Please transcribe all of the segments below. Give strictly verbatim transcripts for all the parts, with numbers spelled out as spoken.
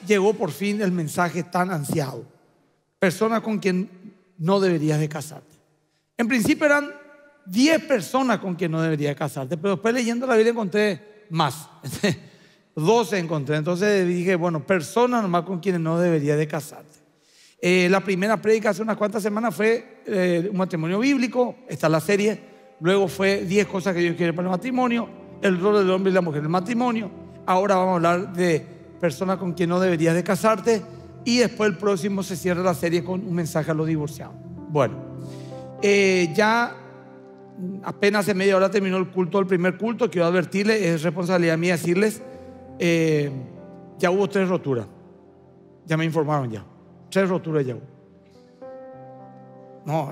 llegó por fin el mensaje tan ansiado. Persona con quien no deberías de casarte. En principio eran diez personas con quien no deberías casarte, pero después leyendo la Biblia encontré más. doce encontré. Entonces dije, bueno, personas nomás con quienes no deberías de casarte. Eh, la primera prédica hace unas cuantas semanas fue eh, un matrimonio bíblico. Está la serie. Luego fue diez cosas que Dios quiere para el matrimonio, el rol del hombre y la mujer en el matrimonio. Ahora vamos a hablar de personas con quien no deberías de casarte. Y después el próximo se cierra la serie con un mensaje a los divorciados. Bueno, eh, ya apenas hace media hora terminó el culto, el primer culto. Quiero advertirles, es responsabilidad mía decirles, eh, ya hubo tres roturas. Ya me informaron ya. Tres roturas ya hubo. No,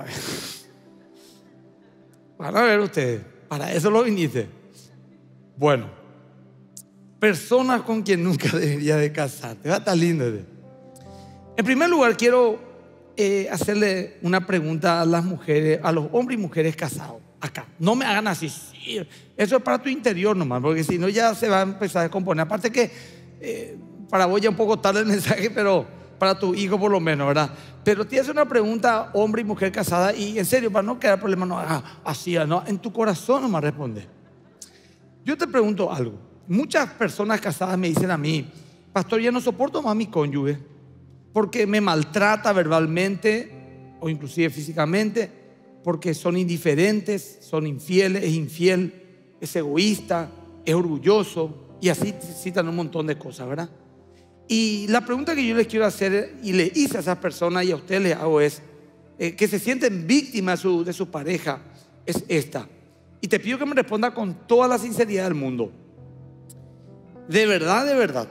van a ver ustedes, para eso lo viniste. Bueno, personas con quien nunca debería de casarte. Va a estar lindo. En primer lugar, quiero eh, hacerle una pregunta a las mujeres, a los hombres y mujeres casados. Acá, no me hagan así, sí, eso es para tu interior nomás, porque si no ya se va a empezar a descomponer. Aparte que eh, para vos ya un poco tarde el mensaje, pero para tu hijo por lo menos, ¿verdad? Pero te hace una pregunta, hombre y mujer casada, y en serio, para no quedar problema, no hagas así, no, en tu corazón nomás responde. Yo te pregunto algo. Muchas personas casadas me dicen a mí, pastor, ya no soporto más a mi cónyuge porque me maltrata verbalmente o inclusive físicamente, porque son indiferentes, son infieles, es infiel, es egoísta, es orgulloso, y así citan un montón de cosas, ¿verdad? Y la pregunta que yo les quiero hacer, y le hice a esas personas y a ustedes les hago, es eh, que se sienten víctimas de su, de su pareja, es esta. Y te pido que me responda con toda la sinceridad del mundo. De verdad, de verdad,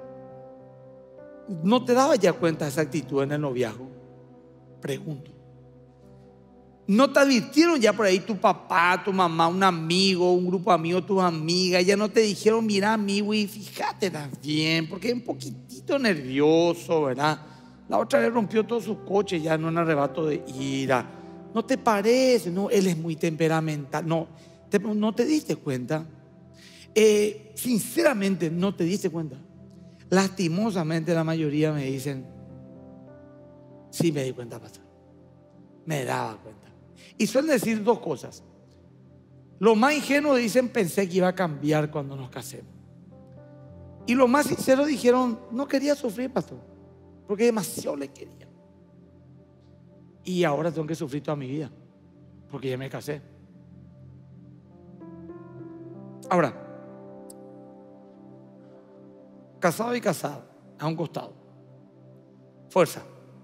¿no te dabas ya cuenta de esa actitud en el noviazgo? Pregunto. ¿No te advirtieron ya por ahí tu papá, tu mamá, un amigo, un grupo de amigos, tus amigas? Ya no te dijeron, mira amigo, y fíjate bien, porque es un poquitito nervioso, ¿verdad? La otra vez rompió todo su coche ya en un arrebato de ira. ¿No te parece? No, él es muy temperamental. No, te, ¿no te diste cuenta? Eh, sinceramente, ¿no te diste cuenta? Lastimosamente la mayoría me dicen, sí me di cuenta, pastor, me daba cuenta. Y suelen decir dos cosas. Los más ingenuos dicen, pensé que iba a cambiar cuando nos casemos. Y los más sinceros dijeron, no quería sufrir, pastor, porque demasiado le quería. Y ahora tengo que sufrir toda mi vida, porque ya me casé. Ahora, casado y casada, a un costado. Fuerza.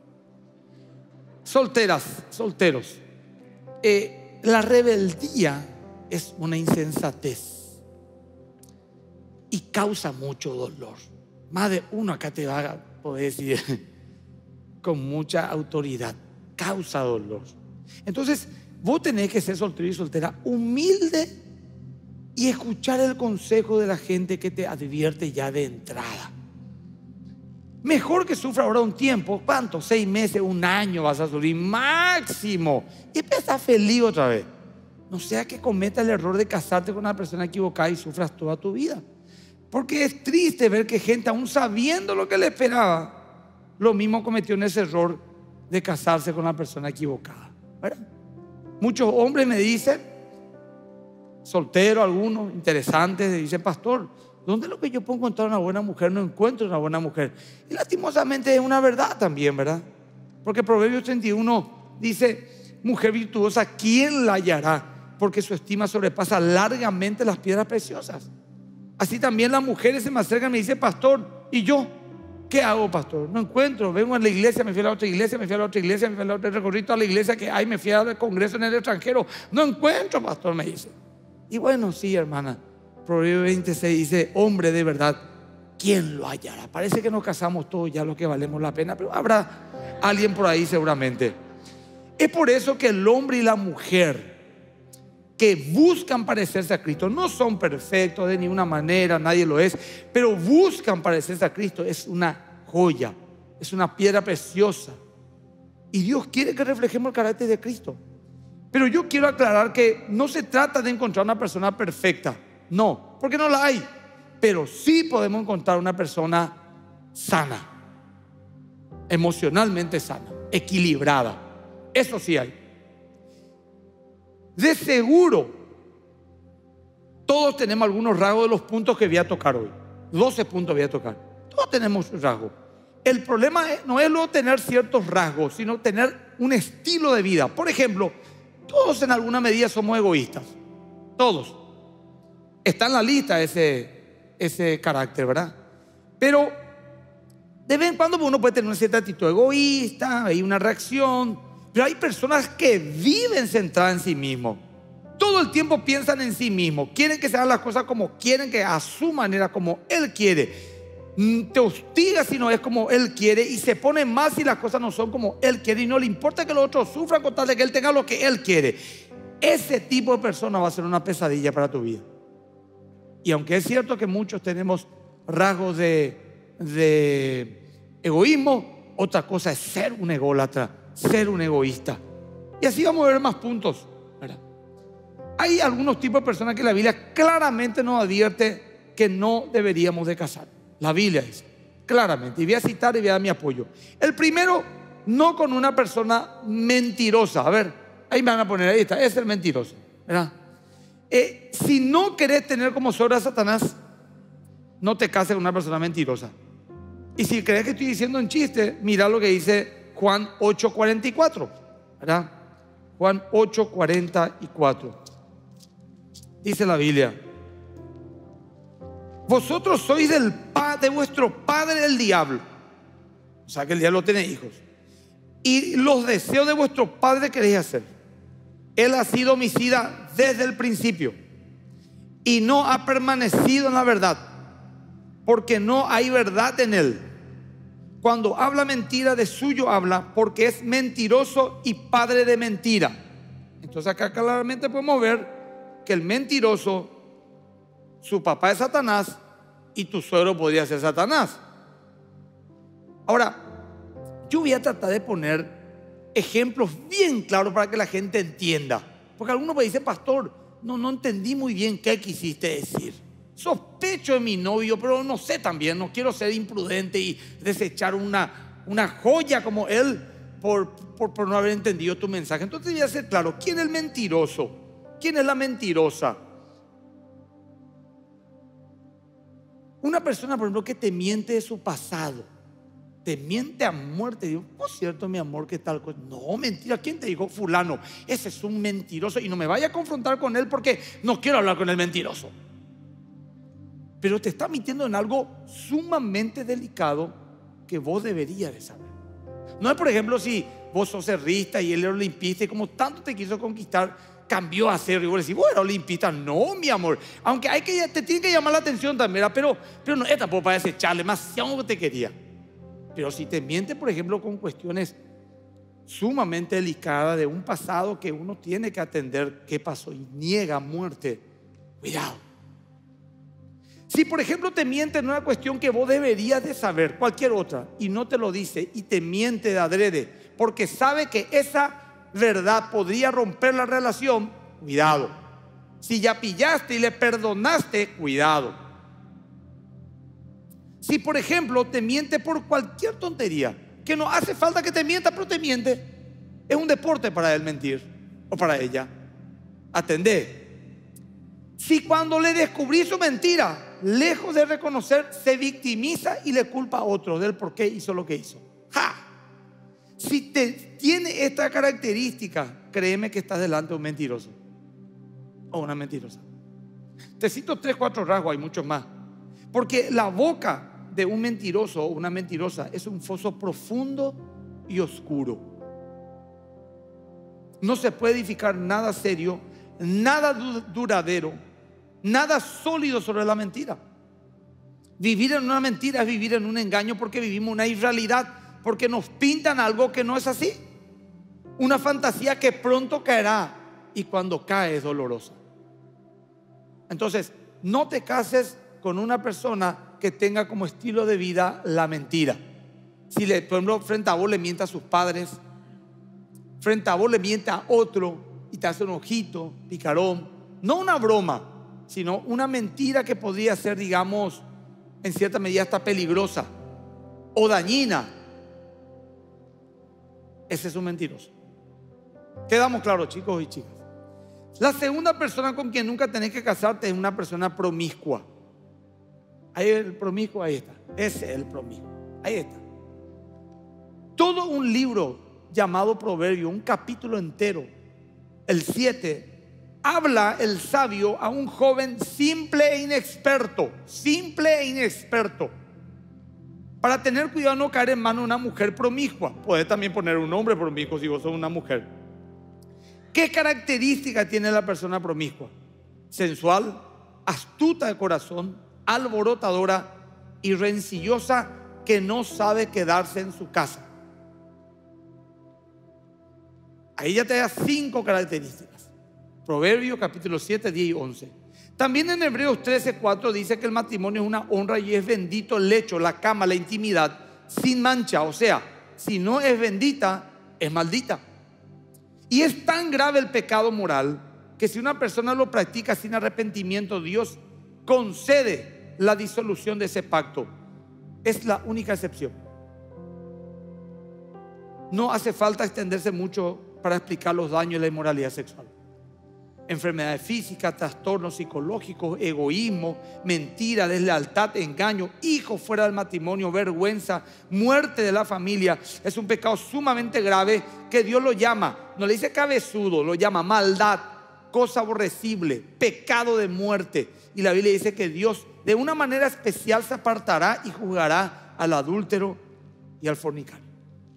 Solteras, solteros. Eh, la rebeldía es una insensatez y causa mucho dolor. Más de uno acá te va a poder decir con mucha autoridad, causa dolor. Entonces, vos tenés que ser soltero y soltera humilde y escuchar el consejo de la gente que te advierte ya de entrada. Mejor que sufra ahora un tiempo. ¿Cuánto? Seis meses, un año vas a sufrir máximo, y empieza feliz otra vez. No sea que cometas el error de casarte con una persona equivocada y sufras toda tu vida. Porque es triste ver que gente, aún sabiendo lo que le esperaba, lo mismo cometió en ese error de casarse con una persona equivocada, ¿verdad? Muchos hombres me dicen, solteros algunos, interesantes, dicen, pastor, ¿dónde es lo que yo puedo encontrar una buena mujer? No encuentro una buena mujer. Y lastimosamente es una verdad también, ¿verdad? Porque Proverbios treinta y uno dice, mujer virtuosa, ¿quién la hallará? Porque su estima sobrepasa largamente las piedras preciosas. Así también las mujeres se me acercan y me dicen, pastor, ¿y yo? ¿Qué hago, pastor? No encuentro. Vengo a la iglesia, me fui a la otra iglesia, me fui a la otra iglesia, me fui a la otra, recorrí toda la iglesia que hay, me fui al congreso en el extranjero. No encuentro, pastor, me dice. Y bueno, sí, hermana. Proverbios veintiséis dice, hombre de verdad, ¿quién lo hallará? Parece que nos casamos todos ya los que valemos la pena, pero habrá alguien por ahí seguramente. Es por eso que el hombre y la mujer que buscan parecerse a Cristo no son perfectos de ninguna manera, nadie lo es, pero buscan parecerse a Cristo. Es una joya, es una piedra preciosa, y Dios quiere que reflejemos el carácter de Cristo. Pero yo quiero aclarar que no se trata de encontrar una persona perfecta, no, porque no la hay, pero sí podemos encontrar una persona sana, emocionalmente sana, equilibrada. Eso sí hay. De seguro, todos tenemos algunos rasgos de los puntos que voy a tocar hoy. doce puntos voy a tocar. Todos tenemos rasgos. El problema no es luego tener ciertos rasgos, sino tener un estilo de vida. Por ejemplo, todos en alguna medida somos egoístas. Todos. Está en la lista ese, ese carácter, ¿verdad? Pero de vez en cuando uno puede tener una cierta actitud egoísta, hay una reacción. Pero hay personas que viven centradas en sí mismos. Todo el tiempo piensan en sí mismos. Quieren que se hagan las cosas como quieren, que a su manera, como Él quiere. Te hostiga si no es como Él quiere, y se pone más si las cosas no son como Él quiere, y no le importa que los otros sufran con tal de que Él tenga lo que Él quiere. Ese tipo de persona va a ser una pesadilla para tu vida. Y aunque es cierto que muchos tenemos rasgos de, de egoísmo, otra cosa es ser un ególatra, ser un egoísta. Y así vamos a ver más puntos, ¿verdad? Hay algunos tipos de personas que la Biblia claramente nos advierte que no deberíamos de casar. La Biblia dice claramente, y voy a citar y voy a dar mi apoyo. El primero, no con una persona mentirosa. A ver, ahí me van a poner, ahí está, es el mentiroso, ¿verdad? Eh, si no querés tener como suegra a Satanás, no te cases con una persona mentirosa. Y si crees que estoy diciendo un chiste, mira lo que dice Juan ocho cuarenta y cuatro, ¿verdad? Juan ocho cuarenta y cuatro. Dice la Biblia: vosotros sois del pa, de vuestro padre el diablo. O sea que el diablo tiene hijos. Y los deseos de vuestro padre queréis hacer. Él ha sido homicida desde el principio y no ha permanecido en la verdad, porque no hay verdad en él. Cuando habla mentira, de suyo habla, porque es mentiroso y padre de mentira. Entonces acá claramente podemos ver que el mentiroso, su papá es Satanás y tu suegro podría ser Satanás. Ahora, yo voy a tratar de poner ejemplos bien claros para que la gente entienda. Porque algunos me dicen: pastor, no, no entendí muy bien qué quisiste decir. Sospecho de mi novio, pero no sé también, no quiero ser imprudente y desechar una, una joya como él por, por, por no haber entendido tu mensaje. Entonces voy a ser claro: ¿quién es el mentiroso? ¿Quién es la mentirosa? Una persona, por ejemplo, que te miente de su pasado, te miente a muerte. Digo: no es cierto, mi amor, que tal cosa. No, mentira. ¿Quién te dijo? Fulano. Ese es un mentiroso, y no me vaya a confrontar con él porque no quiero hablar con el mentiroso. Pero te está mintiendo en algo sumamente delicado que vos deberías de saber. No es, por ejemplo, si vos sos cerrista y él era olimpista y como tanto te quiso conquistar, cambió a ser, y vos decís: vos eras olimpista. No, mi amor. Aunque hay que, te tiene que llamar la atención también, pero, pero no, esta tampoco para desecharle, demasiado que te quería. Pero si te miente, por ejemplo, con cuestiones sumamente delicadas de un pasado que uno tiene que atender qué pasó, y niega muerte, cuidado. Si, por ejemplo, te miente en una cuestión que vos deberías de saber, cualquier otra, y no te lo dice, y te miente de adrede porque sabe que esa verdad podría romper la relación, cuidado. Si ya pillaste y le perdonaste, cuidado. Si, por ejemplo, te miente por cualquier tontería, que no hace falta que te mienta, pero te miente, es un deporte para él mentir, o para ella, atendé. Si cuando le descubrí su mentira, lejos de reconocer, se victimiza y le culpa a otro del por qué hizo lo que hizo. ¡Ja! Si te tiene esta característica, créeme que estás delante de un mentiroso o una mentirosa. Te cito tres, cuatro rasgos, hay muchos más. Porque la boca de un mentiroso o una mentirosa es un foso profundo y oscuro. No se puede edificar nada serio, nada duradero, nada sólido sobre la mentira. Vivir en una mentira es vivir en un engaño, porque vivimos una irrealidad, porque nos pintan algo que no es así, una fantasía que pronto caerá, y cuando cae es dolorosa. Entonces, no te cases con una persona que tenga como estilo de vida la mentira. Si le, por ejemplo, frente a vos le miente a sus padres, frente a vos le miente a otro y te hace un ojito, picarón, no una broma, sino una mentira que podría ser, digamos, en cierta medida hasta peligrosa. o dañina, ese es un mentiroso. Quedamos claros, chicos y chicas. La segunda persona con quien nunca tenés que casarte es una persona promiscua. Ahí el promiscuo, ahí está. Ese es el promiscuo. Ahí está. Todo un libro llamado Proverbio, un capítulo entero, el siete, habla el sabio a un joven simple e inexperto, simple e inexperto, para tener cuidado de no caer en manos de una mujer promiscua. Puedes también poner un hombre promiscuo si vos sos una mujer. ¿Qué característica tiene la persona promiscua? Sensual, astuta de corazón, alborotadora y rencillosa, que no sabe quedarse en su casa. Ahí ya te da cinco características. Proverbios capítulo siete, diez y once. También en Hebreos trece, cuatro dice que el matrimonio es una honra y es bendito el lecho, la cama, la intimidad, sin mancha. O sea, si no es bendita, es maldita. Y es tan grave el pecado moral que si una persona lo practica sin arrepentimiento, Dios concede la disolución de ese pacto. Es la única excepción. No hace falta extenderse mucho para explicar los daños de la inmoralidad sexual. Enfermedades físicas, trastornos psicológicos, egoísmo, mentira, deslealtad, engaño, hijos fuera del matrimonio, vergüenza, muerte de la familia. Es un pecado sumamente grave que Dios lo llama, no le dice cabezudo, lo llama maldad, cosa aborrecible, pecado de muerte. Y la Biblia dice que Dios de una manera especial se apartará y juzgará al adúltero y al fornicario.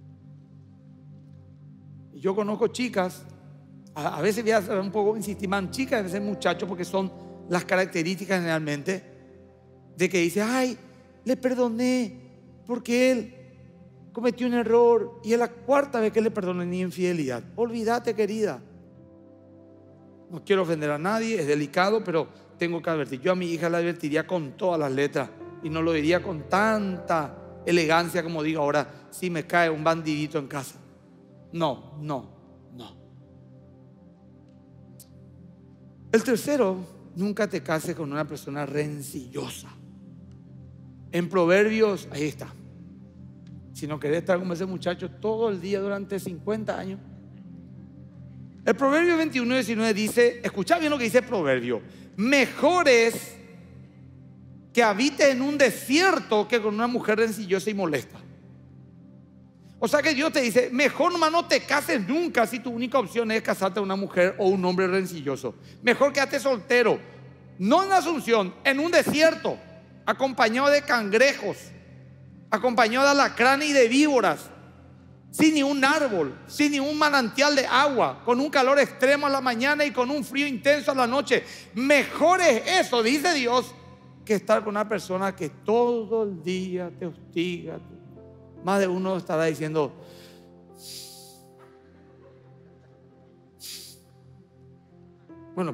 Y yo conozco chicas, a veces voy a hacer un poco insistir más en chicas, a veces muchachos, porque son las características generalmente de que dice: ay, le perdoné porque él cometió un error y es la cuarta vez que le perdoné ni infidelidad. Olvídate, querida. No quiero ofender a nadie, es delicado, pero tengo que advertir. Yo a mi hija la advertiría con todas las letras y no lo diría con tanta elegancia como digo ahora: si me cae un bandidito en casa. No, no, no. El tercero, nunca te cases con una persona rencillosa. En Proverbios, ahí está. Si no querés estar como ese muchacho todo el día durante cincuenta años. El Proverbio veintiuno, diecinueve dice, escucha bien lo que dice el Proverbio: mejor es que habites en un desierto que con una mujer rencillosa y molesta. O sea que Dios te dice: mejor nomás no te cases nunca si tu única opción es casarte con una mujer o un hombre rencilloso. Mejor quédate soltero, no en Asunción, en un desierto, acompañado de cangrejos, acompañado de alacranes y de víboras, sin ni un árbol, sin ni un manantial de agua, con un calor extremo a la mañana y con un frío intenso a la noche. Mejor es eso, dice Dios, que estar con una persona que todo el día te hostiga. Más de uno estará diciendo: bueno,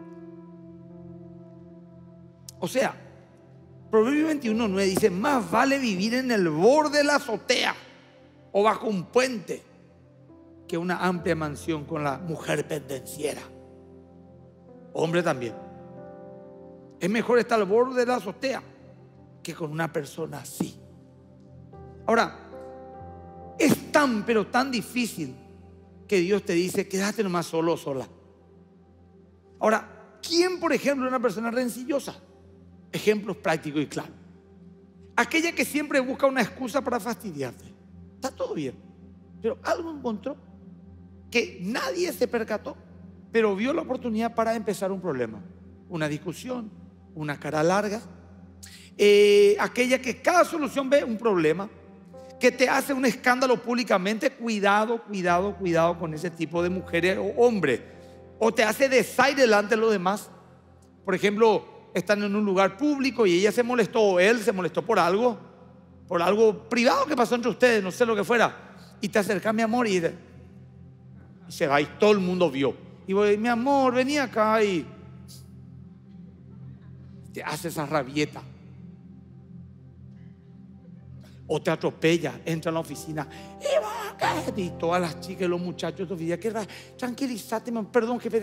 o sea, Proverbio veintiuno, nueve dice: más vale vivir en el borde de la azotea o bajo un puente que una amplia mansión con la mujer pendenciera. Hombre también. Es mejor estar al borde de la azotea que con una persona así. Ahora, es tan pero tan difícil que Dios te dice: quédate nomás solo o sola. Ahora, ¿quién, por ejemplo, es una persona rencillosa? Ejemplos prácticos y claros. Aquella que siempre busca una excusa para fastidiarte. Está todo bien, pero algo encontró que nadie se percató, pero vio la oportunidad para empezar un problema, una discusión, una cara larga. Eh, aquella que cada solución ve un problema, que te hace un escándalo públicamente. Cuidado, cuidado, cuidado con ese tipo de mujeres o hombres. O te hace desaire delante de los demás. Por ejemplo, están en un lugar público y ella se molestó, o él se molestó por algo, por algo privado que pasó entre ustedes, no sé lo que fuera, y te acerca: mi amor, y se va y todo el mundo vio. Y voy: mi amor, vení acá, y te hace esa rabieta. O te atropella, entra en la oficina y todas las chicas y los muchachos de tu oficina: que tranquilízate, perdón, jefe.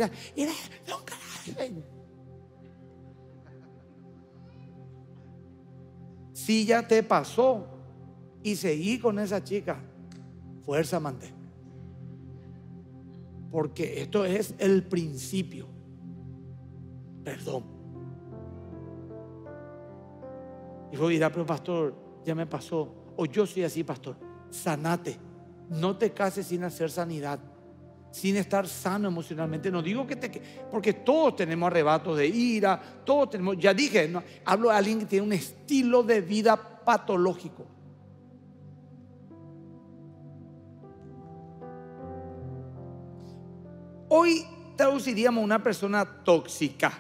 Si ya te pasó, y seguí con esa chica, fuerza mantén. Porque esto es el principio. Perdón. Y vos dirás, pero pastor, ya me pasó. O yo soy así, pastor. Sanate. No te cases sin hacer sanidad, sin estar sano emocionalmente. No digo que te... Porque todos tenemos arrebatos de ira. Todos tenemos... Ya dije, no, hablo de alguien que tiene un estilo de vida patológico. Hoy traduciríamos a una persona tóxica.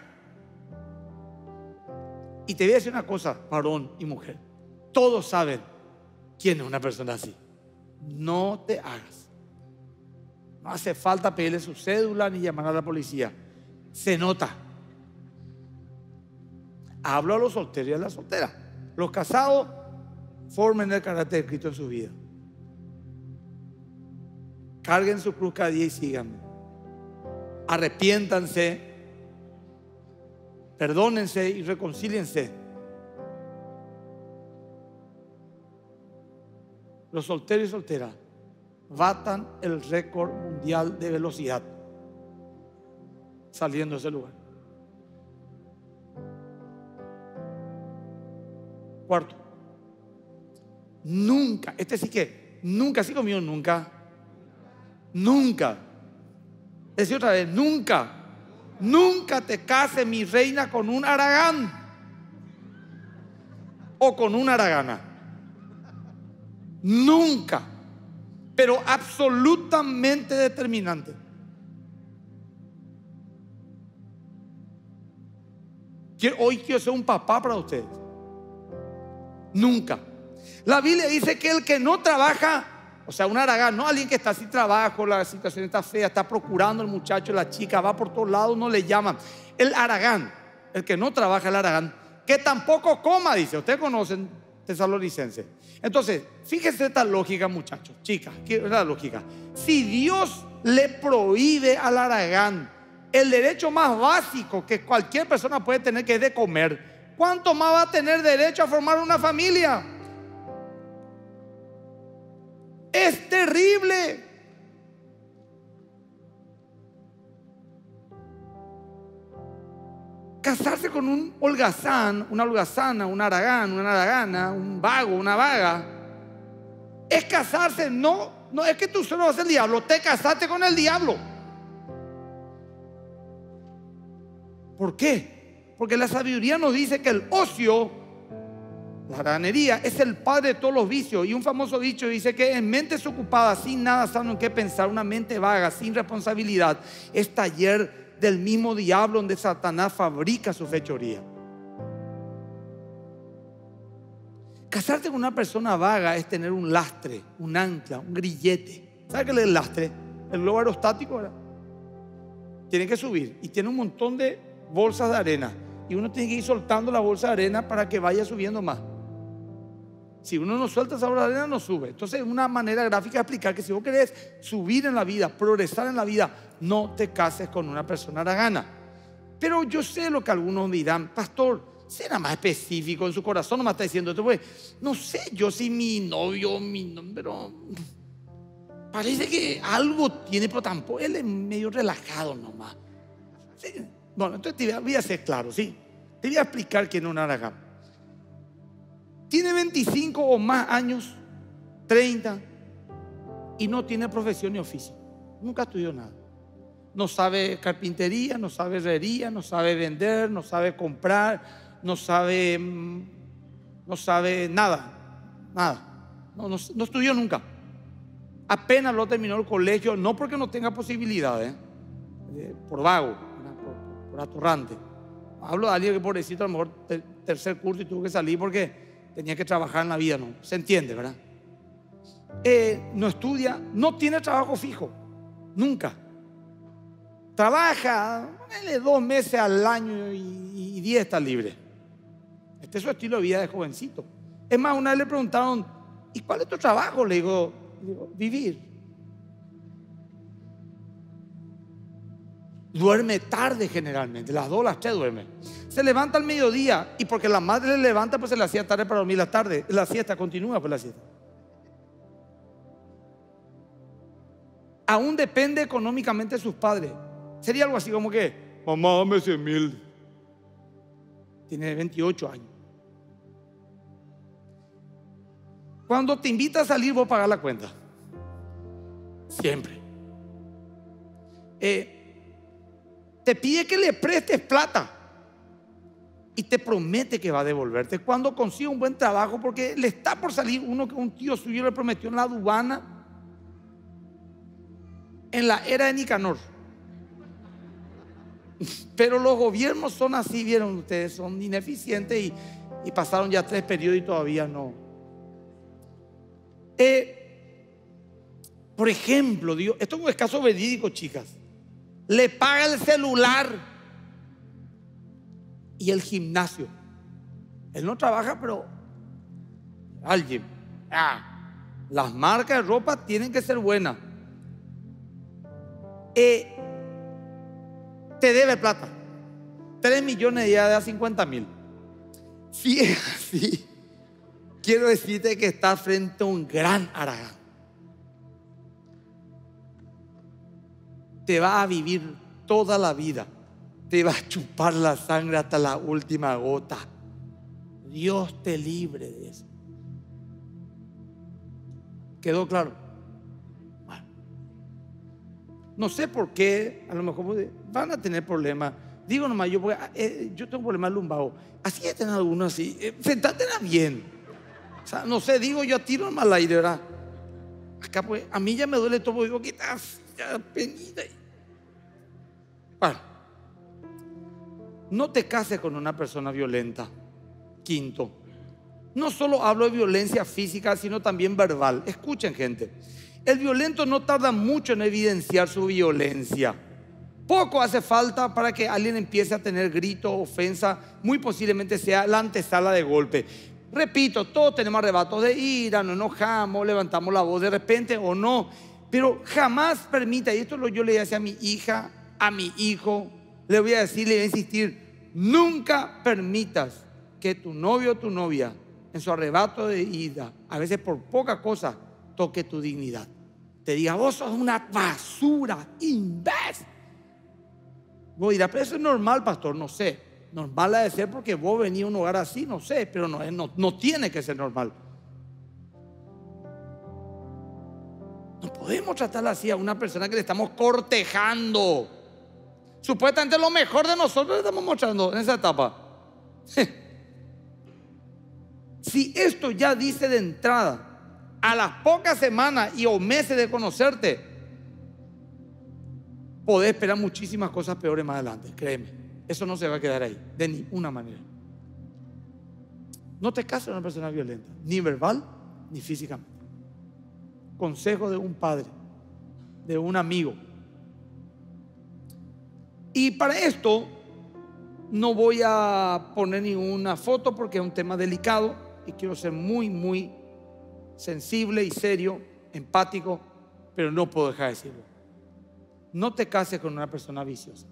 Y te voy a decir una cosa, varón y mujer. Todos saben quién es una persona así. No te hagas. No hace falta pedirle su cédula ni llamar a la policía. Se nota. Hablo a los solteros y a las solteras. Los casados formen el carácter de Cristo en su vida. Carguen su cruz cada día y síganme. Arrepiéntanse, perdónense y reconcíliense. Los solteros y solteras batan el récord mundial de velocidad saliendo de ese lugar. Cuarto, nunca, este sí que, nunca, sí conmigo, nunca, nunca. Decir otra vez, nunca, nunca te cases, mi reina, con un haragán o con una haragana. Nunca, pero absolutamente determinante. Hoy quiero ser un papá para ustedes. Nunca. La Biblia dice que el que no trabaja, o sea, un haragán, no alguien que está sin trabajo, la situación está fea, está procurando el muchacho, la chica, va por todos lados, no le llaman. El haragán, el que no trabaja, el haragán, que tampoco coma, dice. Ustedes conocen Tesalonicenses. Entonces, fíjense esta lógica, muchachos, chicas, ¿qué es la lógica? Si Dios le prohíbe al haragán el derecho más básico que cualquier persona puede tener, que es de comer, ¿cuánto más va a tener derecho a formar una familia? Es terrible. Casarse con un holgazán, una holgazana, un haragán, una haragana, un vago, una vaga, es casarse. No, no es que tú solo vas al diablo, te casaste con el diablo. ¿Por qué? Porque la sabiduría nos dice que el ocio, la haraganería, es el padre de todos los vicios. Y un famoso dicho dice que en mentes ocupadas, sin nada sano en qué pensar, una mente vaga, sin responsabilidad, es taller del mismo diablo donde Satanás fabrica su fechoría. Casarte con una persona vaga es tener un lastre, un ancla, un grillete. ¿Sabe qué es el lastre? El globo aerostático, ¿verdad? Tiene que subir y tiene un montón de bolsas de arena. Y uno tiene que ir soltando la bolsa de arena para que vaya subiendo más. Si uno no suelta esa bolsa de arena, no sube. Entonces, una manera gráfica de explicar que si vos querés subir en la vida, progresar en la vida, no te cases con una persona haragana. Pero yo sé lo que algunos dirán, pastor, será más específico en su corazón, no me está diciendo esto, pues, no sé yo si mi novio, mi novio, pero parece que algo tiene, pero tampoco, él es medio relajado nomás. Sí. Bueno, entonces te voy a ser claro, ¿sí? Te voy a explicar quién es un haragán. Tiene veinticinco o más años, treinta, y no tiene profesión ni oficio. Nunca estudió nada. No sabe carpintería, no sabe herrería, no sabe vender, no sabe comprar, no sabe, no sabe nada, nada. No, no, no estudió nunca. Apenas lo terminó el colegio, no porque no tenga posibilidades, ¿eh? por vago, por, por atorrante. Hablo de alguien que pobrecito a lo mejor ter, tercer curso y tuvo que salir porque tenía que trabajar en la vida, no se entiende, ¿verdad? Eh, no estudia, no tiene trabajo fijo, nunca. Trabaja dale, dos meses al año y, y diez está libre. Este es su estilo de vida de jovencito. Es más, una vez le preguntaron, ¿y cuál es tu trabajo? Le digo, le digo vivir. Duerme tarde generalmente, las dos, las tres duerme. Se levanta al mediodía y porque la madre le levanta, pues se la hacía tarde para dormir la tarde. La siesta continúa, pues la siesta. aún depende económicamente de sus padres. Sería algo así como que, mamá, dame cien mil. Tiene veintiocho años. Cuando te invita a salir, vos pagás la cuenta. Siempre. Eh, te pide que le prestes plata y te promete que va a devolverte cuando consiga un buen trabajo, porque le está por salir uno que un tío suyo le prometió en la aduana en la era de Nicanor. Pero los gobiernos son así, vieron ustedes, son ineficientes y, y pasaron ya tres periodos y todavía no. Eh, por ejemplo, digo, esto es un caso verídico, chicas. Le paga el celular y el gimnasio. Él no trabaja, pero alguien. Ah, las marcas de ropa tienen que ser buenas. Eh, te debe plata. Tres millones de da cincuenta mil. Si es así, quiero decirte que estás frente a un gran haragán. Te va a vivir toda la vida. Te va a chupar la sangre hasta la última gota. Dios te libre de eso. ¿Quedó claro? Bueno, no sé por qué, a lo mejor van a tener problemas. Digo nomás, yo, porque, eh, yo tengo problemas lumbago. Así es tener algunos así. Eh, Sentátela bien. O sea, no sé, digo yo, tiro nomás al aire, ¿verdad? Acá pues, a mí ya me duele todo. Digo, ¿qué estás? Ya penita. Bueno, no te cases con una persona violenta. Quinto, no solo hablo de violencia física, sino también verbal. Escuchen, gente, el violento no tarda mucho en evidenciar su violencia. Poco hace falta para que alguien empiece a tener grito, ofensa. Muy posiblemente sea la antesala de golpe. Repito, todos tenemos arrebatos de ira, nos enojamos, levantamos la voz de repente o no. Pero jamás permita, y esto lo yo le decía a mi hija, a mi hijo, le voy a decir, le voy a insistir, nunca permitas que tu novio o tu novia en su arrebato de ira, a veces por poca cosa, toque tu dignidad. Te diga, vos sos una basura, imbécil. Vos dirás, pero eso es normal, pastor. No sé, normal ha de ser porque vos venís a un hogar así, no sé, pero no, no, no tiene que ser normal. No podemos tratarla así a una persona que le estamos cortejando. Supuestamente lo mejor de nosotros le estamos mostrando en esa etapa. Si esto ya dice de entrada, a las pocas semanas y o meses de conocerte, podés esperar muchísimas cosas peores más adelante. Créeme, eso no se va a quedar ahí de ninguna manera. No te cases con una persona violenta, ni verbal ni físicamente. Consejo de un padre, de un amigo. Y para esto no voy a poner ninguna foto porque es un tema delicado y quiero ser muy, muy sensible y serio, empático, pero no puedo dejar de decirlo. No te cases con una persona viciosa.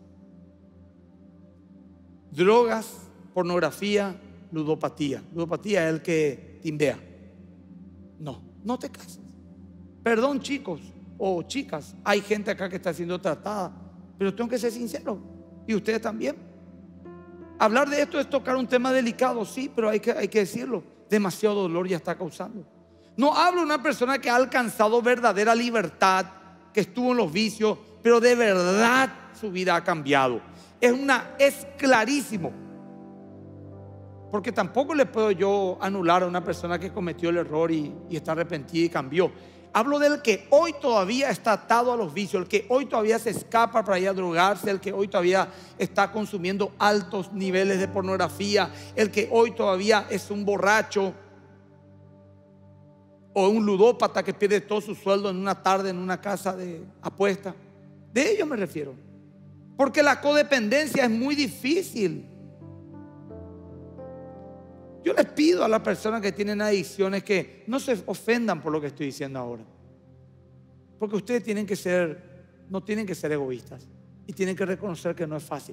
Drogas, pornografía, ludopatía. Ludopatía es el que timbea. No, no te cases. Perdón, chicos o chicas, hay gente acá que está siendo tratada, pero tengo que ser sincero, y ustedes también. Hablar de esto es tocar un tema delicado, sí, pero hay que, hay que decirlo. Demasiado dolor ya está causando. No hablo de una persona que ha alcanzado verdadera libertad, que estuvo en los vicios, pero de verdad su vida ha cambiado. Es, una, es clarísimo. Porque tampoco le puedo yo anular a una persona que cometió el error y, y está arrepentida y cambió. Hablo del que hoy todavía está atado a los vicios, el que hoy todavía se escapa para ir a drogarse, el que hoy todavía está consumiendo altos niveles de pornografía, el que hoy todavía es un borracho o un ludópata que pierde todo su sueldo en una tarde en una casa de apuesta. De ellos me refiero. Porque la codependencia es muy difícil. Yo les pido a las personas que tienen adicciones que no se ofendan por lo que estoy diciendo ahora. Porque ustedes tienen que ser, no tienen que ser egoístas y tienen que reconocer que no es fácil.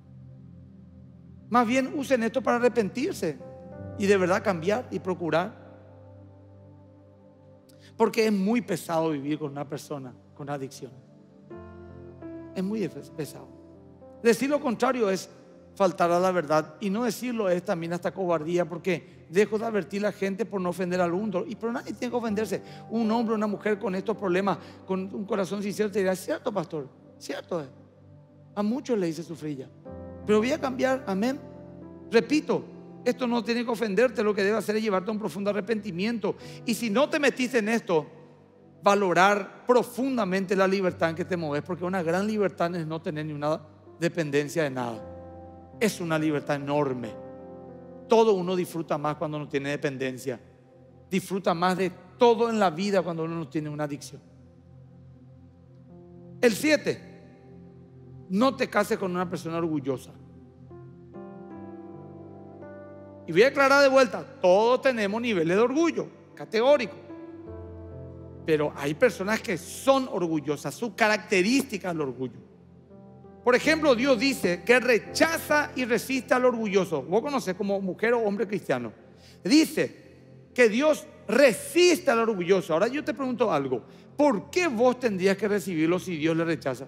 Más bien usen esto para arrepentirse y de verdad cambiar y procurar. Porque es muy pesado vivir con una persona con adicción. Es muy pesado. Decir lo contrario es faltar a la verdad, y no decirlo es también hasta cobardía, porque dejo de advertir a la gente por no ofender al mundo. Y pero nadie tiene que ofenderse. Un hombre o una mujer con estos problemas, con un corazón sincero, te dirá: cierto, pastor, cierto es. A muchos le hice sufrir ya, pero voy a cambiar. Amén. Repito, esto no tiene que ofenderte. Lo que debe hacer es llevarte a un profundo arrepentimiento. Y si no te metiste en esto, valorar profundamente la libertad en que te mueves, porque una gran libertad es no tener ni una dependencia de nada. Es una libertad enorme. Todo uno disfruta más cuando no tiene dependencia. Disfruta más de todo en la vida cuando uno no tiene una adicción. El siete, no te cases con una persona orgullosa. Y voy a aclarar de vuelta: todos tenemos niveles de orgullo, categórico. Pero hay personas que son orgullosas. Su característica es el orgullo. Por ejemplo, Dios dice que rechaza y resiste al orgulloso. Vos conocés como mujer o hombre cristiano. Dice que Dios resiste al orgulloso. Ahora yo te pregunto algo: ¿por qué vos tendrías que recibirlo si Dios le rechaza?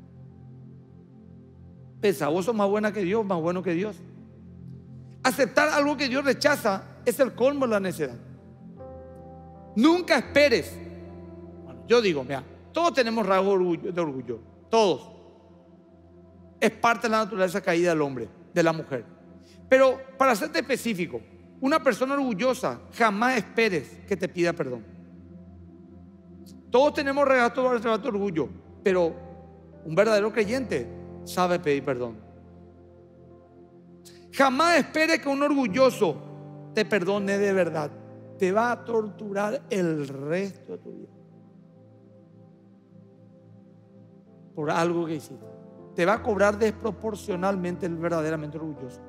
Pensa, vos sos más buena que Dios, más bueno que Dios. Aceptar algo que Dios rechaza es el colmo de la necedad. Nunca esperes. Bueno, yo digo, mira, todos tenemos rasgos de orgullo, todos. Es parte de la naturaleza caída del hombre, de la mujer. Pero para serte específico, una persona orgullosa jamás esperes que te pida perdón. Todos tenemos rasgos de orgullo, pero un verdadero creyente sabe pedir perdón. Jamás esperes que un orgulloso te perdone de verdad. Te va a torturar el resto de tu vida por algo que hiciste. Te va a cobrar desproporcionalmente el verdaderamente orgulloso.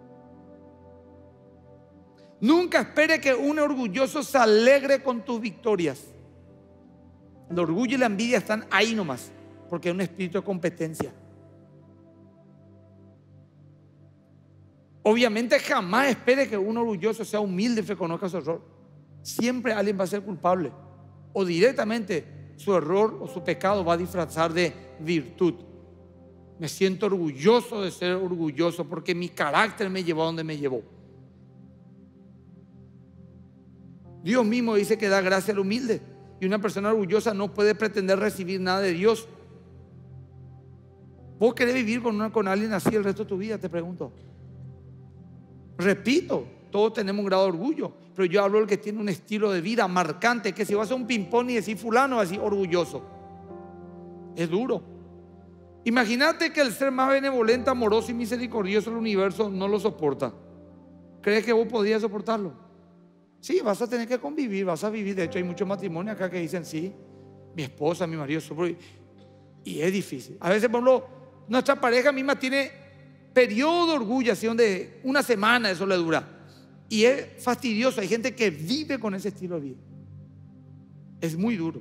Nunca espere que un orgulloso se alegre con tus victorias. El orgullo y la envidia están ahí nomás, porque es un espíritu de competencia. Obviamente jamás espere que un orgulloso sea humilde y reconozca su error. Siempre alguien va a ser culpable, o directamente su error o su pecado va a disfrazar de virtud. Me siento orgulloso de ser orgulloso porque mi carácter me llevó a donde me llevó. Dios mismo dice que da gracia al humilde, y una persona orgullosa no puede pretender recibir nada de Dios. ¿Vos querés vivir con, una, con alguien así el resto de tu vida? Te pregunto. Repito, todos tenemos un grado de orgullo, pero yo hablo del que tiene un estilo de vida marcante, que si vas a un ping-pong y decís fulano, así orgulloso. Es duro. Imagínate que el ser más benevolente, amoroso y misericordioso del universo no lo soporta. ¿Crees que vos podrías soportarlo? Sí, vas a tener que convivir, vas a vivir. De hecho, hay muchos matrimonios acá que dicen: sí, mi esposa, mi marido, y es difícil. A veces, por ejemplo, nuestra pareja misma tiene periodo de orgullo, así donde una semana eso le dura, y es fastidioso. Hay gente que vive con ese estilo de vida. Es muy duro.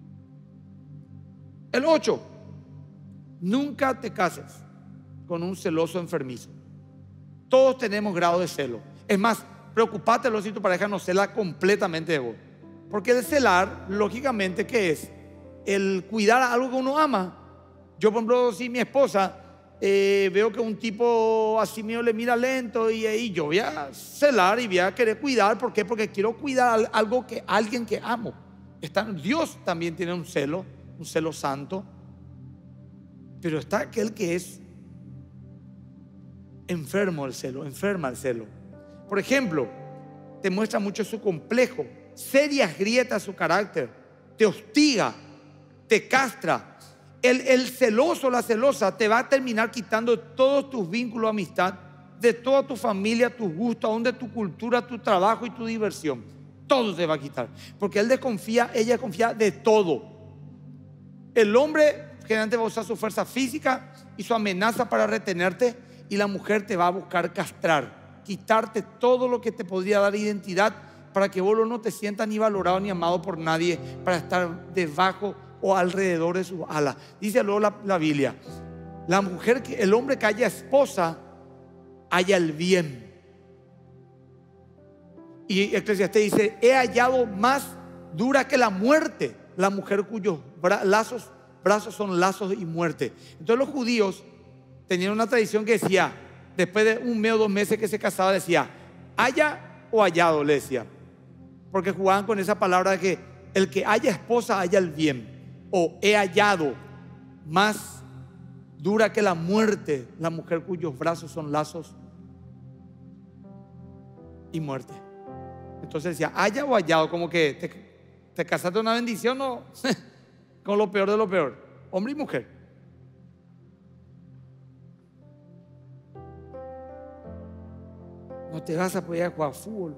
El ocho, nunca te cases con un celoso enfermizo. Todos tenemos grado de celo. Es más, preocupátelo si tu pareja no cela completamente de vos, porque el celar, lógicamente, ¿qué es? El cuidar a algo que uno ama. Yo, por ejemplo, si mi esposa eh, veo que un tipo así mío le mira lento, y, y yo voy a celar y voy a querer cuidar. ¿Por qué? Porque quiero cuidar algo que alguien que amo. Está, Dios también tiene un celo, un celo santo. Pero está aquel que es enfermo del celo, enferma del celo. Por ejemplo, te muestra mucho su complejo, serias grietas a su carácter, te hostiga, te castra. El, el celoso, la celosa, te va a terminar quitando todos tus vínculos de amistad, de toda tu familia, tus gustos, aún de tu cultura, tu trabajo y tu diversión. Todo te va a quitar, porque él desconfía, ella confía de todo. El hombre generalmente va a usar su fuerza física y su amenaza para retenerte, y la mujer te va a buscar castrar, quitarte todo lo que te podría dar identidad, para que vos no te sientas ni valorado ni amado por nadie, para estar debajo o alrededor de su ala. Dice luego la, la Biblia: la mujer, que, el hombre que haya esposa, haya el bien. Y Eclesiastés dice: he hallado más dura que la muerte, la mujer cuyos bra lazos, brazos son lazos y muerte. Entonces los judíos tenían una tradición que decía, después de un mes o dos meses que se casaba, decía, haya o hallado, le decía. Porque jugaban con esa palabra de que el que haya esposa haya el bien. O he hallado, más dura que la muerte, la mujer cuyos brazos son lazos y muerte. Entonces decía, haya o hallado, como que te, te casaste una bendición o con lo peor de lo peor, hombre y mujer. No te vas a poder ir a jugar fútbol,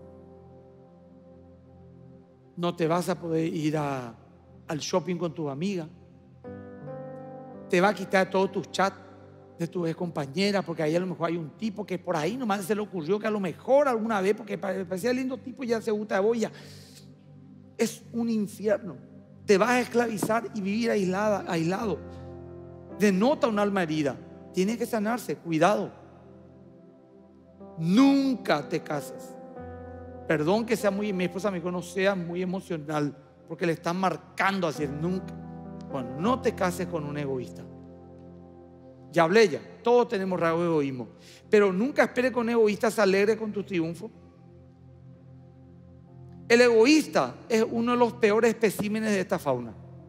no te vas a poder ir a, al shopping con tu amiga, te va a quitar todos tus chats de tu ex compañera, porque ahí a lo mejor hay un tipo que por ahí nomás se le ocurrió que a lo mejor alguna vez, porque parecía lindo tipo, ya se gusta de boya. Es un infierno. Te vas a esclavizar y vivir aislada, aislado. Denota un alma herida. Tiene que sanarse, cuidado. Nunca te cases. Perdón que sea muy, mi esposa me dijo, no sea muy emocional, porque le están marcando así, nunca. Bueno, no te cases con un egoísta. Ya hablé ya, todos tenemos rasgos de egoísmo, pero nunca espere con egoístas alegre con tu triunfo. El egoísta es uno de los peores especímenes de esta fauna.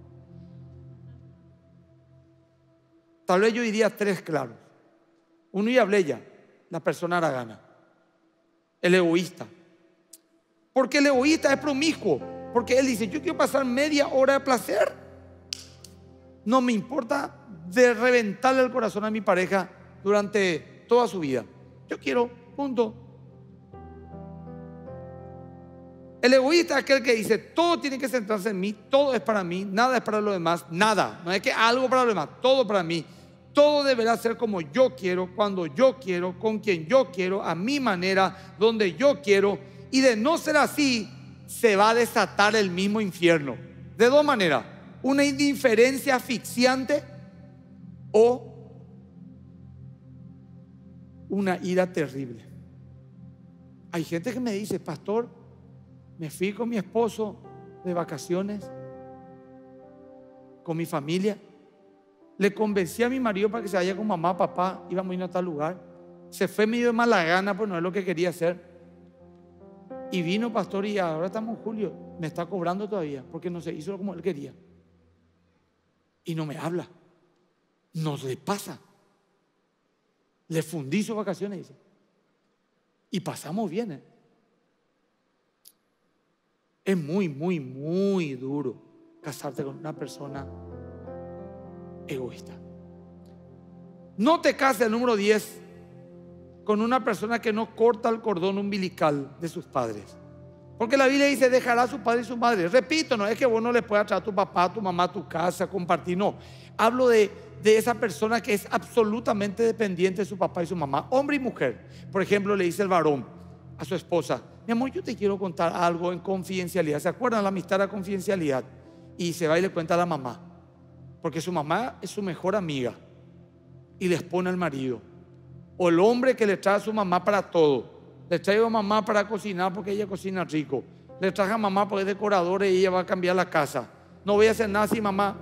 Tal vez yo diría tres claros. Uno ya hablé ya, la persona haragana, el egoísta. Porque el egoísta es promiscuo, porque él dice, yo quiero pasar media hora de placer, no me importa de reventarle el corazón a mi pareja durante toda su vida. Yo quiero, punto. El egoísta es aquel que dice, todo tiene que centrarse en mí, todo es para mí, nada es para los demás, nada. No es que algo para los demás, todo para mí. Todo deberá ser como yo quiero, cuando yo quiero, con quien yo quiero, a mi manera, donde yo quiero. Y de no ser así, se va a desatar el mismo infierno. De dos maneras, una indiferencia asfixiante o una ira terrible. Hay gente que me dice, pastor, me fui con mi esposo de vacaciones, con mi familia, le convencí a mi marido para que se vaya con mamá, papá, íbamos a ir a tal lugar, se fue medio de mala gana, pues no es lo que quería hacer, y vino, pastor, y ahora estamos en julio, me está cobrando todavía porque no se hizo como él quería y no me habla. Nos le pasa. Le fundí sus vacaciones, dice. Y pasamos bien, ¿eh? Es muy, muy, muy duro casarte con una persona egoísta. No te cases, el número diez, con una persona que no corta el cordón umbilical de sus padres. Porque la Biblia dice, dejará a su padre y su madre. Repito, no es que vos no le puedas traer a tu papá, a tu mamá, a tu casa, compartir, no. Hablo de, de esa persona que es absolutamente dependiente de su papá y su mamá, hombre y mujer. Por ejemplo, le dice el varón a su esposa, mi amor, yo te quiero contar algo en confidencialidad. ¿Se acuerdan la amistad, la confidencialidad? Y se va y le cuenta a la mamá, porque su mamá es su mejor amiga, y les pone al marido. O el hombre que le trae a su mamá para todo. Le traigo a mamá para cocinar porque ella cocina rico. Le traje a mamá porque es decoradora y ella va a cambiar la casa. No voy a hacer nada sin mamá.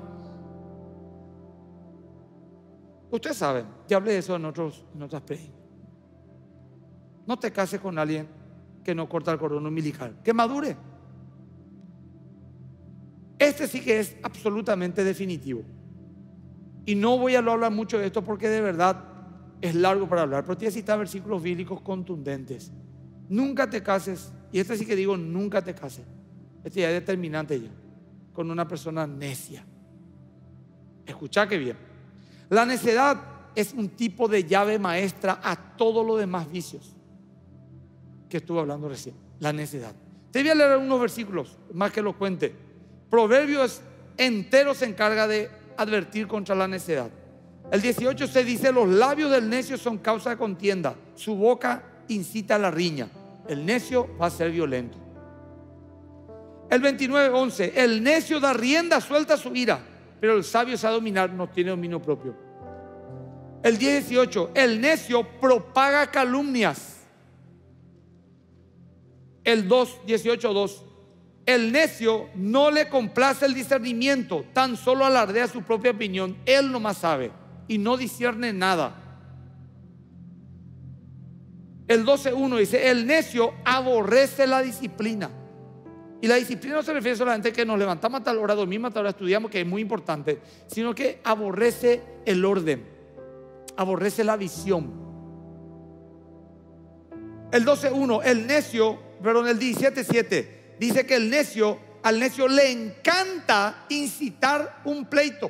Ustedes saben, ya hablé de eso en, otros, en otras predicas. No te cases con alguien que no corta el cordón umbilical, que madure. Este sí que es absolutamente definitivo. Y no voy a hablar mucho de esto porque de verdad es largo para hablar, pero te voy a citar versículos bíblicos contundentes. Nunca te cases, y este sí que digo, nunca te cases. Este ya es determinante ya, con una persona necia. Escucha que bien. La necedad es un tipo de llave maestra a todos los demás vicios que estuve hablando recién. La necedad. Te voy a leer unos versículos, más que lo cuente. Proverbios entero se encarga de advertir contra la necedad. El dieciocho se dice, los labios del necio son causa de contienda, su boca incita a la riña. El necio va a ser violento. El veintinueve, once, el necio da rienda suelta a su ira, pero el sabio sabe dominar, no tiene dominio propio. El diez, dieciocho, el necio propaga calumnias. El dos, dieciocho, dos, El necio no le complace el discernimiento, tan solo alardea su propia opinión. Él nomás sabe y no discierne nada. El doce uno dice: el necio aborrece la disciplina. Y la disciplina no se refiere solamente a que nos levantamos a tal hora, dormimos a tal hora, estudiamos, que es muy importante, sino que aborrece el orden, aborrece la visión. El doce uno, el necio, perdón, el diecisiete siete dice que el necio, al necio le encanta incitar un pleito.